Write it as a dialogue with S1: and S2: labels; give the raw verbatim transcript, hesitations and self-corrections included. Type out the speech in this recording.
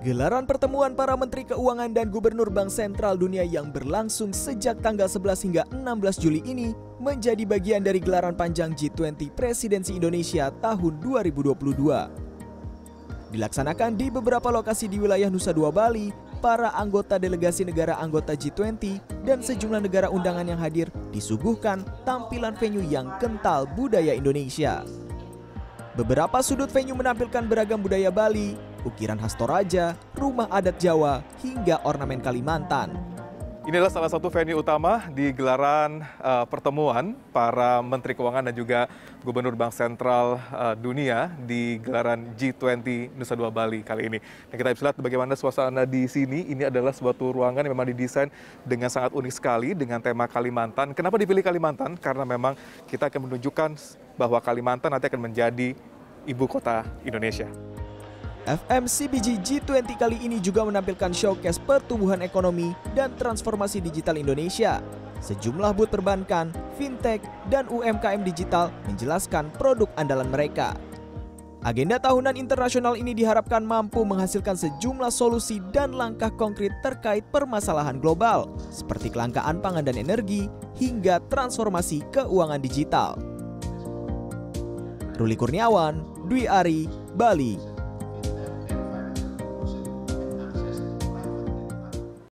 S1: Gelaran pertemuan para Menteri Keuangan dan Gubernur Bank Sentral Dunia yang berlangsung sejak tanggal sebelas hingga enam belas Juli ini menjadi bagian dari gelaran panjang G dua puluh Presidensi Indonesia tahun dua ribu dua puluh dua. Dilaksanakan di beberapa lokasi di wilayah Nusa Dua Bali, para anggota delegasi negara anggota G dua puluh dan sejumlah negara undangan yang hadir disuguhkan tampilan venue yang kental budaya Indonesia. Beberapa sudut venue menampilkan beragam budaya Bali, ukiran khas Toraja, rumah adat Jawa, hingga ornamen Kalimantan.
S2: Inilah salah satu venue utama di gelaran uh, pertemuan para Menteri Keuangan dan juga Gubernur Bank Sentral uh, Dunia di gelaran G dua puluh Nusa Dua Bali kali ini. Dan kita bisa lihat bagaimana suasana di sini. Ini adalah suatu ruangan yang memang didesain dengan sangat unik sekali dengan tema Kalimantan. Kenapa dipilih Kalimantan? Karena memang kita akan menunjukkan bahwa Kalimantan nanti akan menjadi ibu kota Indonesia.
S1: F M C B G G dua puluh kali ini juga menampilkan showcase pertumbuhan ekonomi dan transformasi digital Indonesia. Sejumlah booth perbankan, fintech, dan U M K M digital menjelaskan produk andalan mereka. Agenda tahunan internasional ini diharapkan mampu menghasilkan sejumlah solusi dan langkah konkret terkait permasalahan global, seperti kelangkaan pangan dan energi, hingga transformasi keuangan digital. Ruli Kurniawan, Dwi Ari, Bali.